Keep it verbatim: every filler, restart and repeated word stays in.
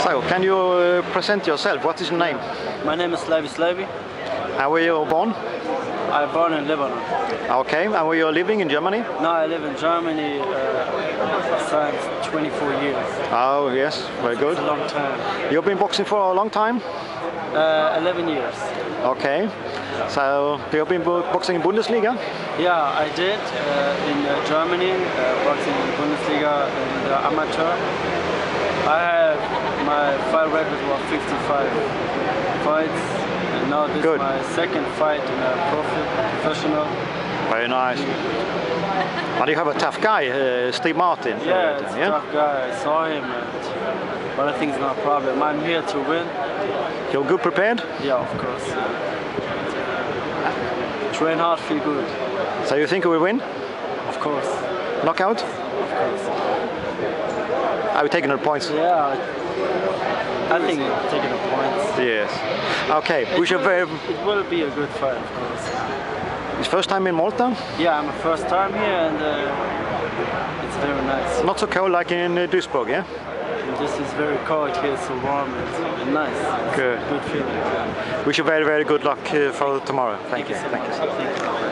So, can you uh, present yourself? What is your name? My name is Levi Slavi. And where you born? I was born in Lebanon. Okay, and where you're living in Germany? Now I live in Germany uh, since twenty-four years. Oh yes, very good. It's a long time. You've been boxing for a long time? Uh, eleven years. Okay, so you've been bo boxing in Bundesliga? Yeah, I did uh, in uh, Germany, uh, boxing in Bundesliga in the amateur. I have my fight record was fifty-five fights, and now this Good. is my second fight in a profi professional. Very nice. And you have a tough guy, uh, Steve Martin. Yeah, uh, it's a yeah? tough guy. I saw him, and, but I think it's not a problem. I'm here to win. You're good prepared? Yeah, of course. Yeah. Train hard, feel good. So you think you will win? Of course. Knockout? Of course. Are you taking the points? Yeah, I think I'm taking the points. Yes. Okay, It we should will, very... it will be a good fight, of course. It's first time in Malta? Yeah, I'm a first time here, and uh, it's very nice. Not so cold like in uh, Duisburg, yeah? And this is very cold here, so warm and, and nice. It's Good. a good feeling. Wish you very, very good luck uh, for tomorrow. Thank, Thank you. you so Thank much. you. Thank you.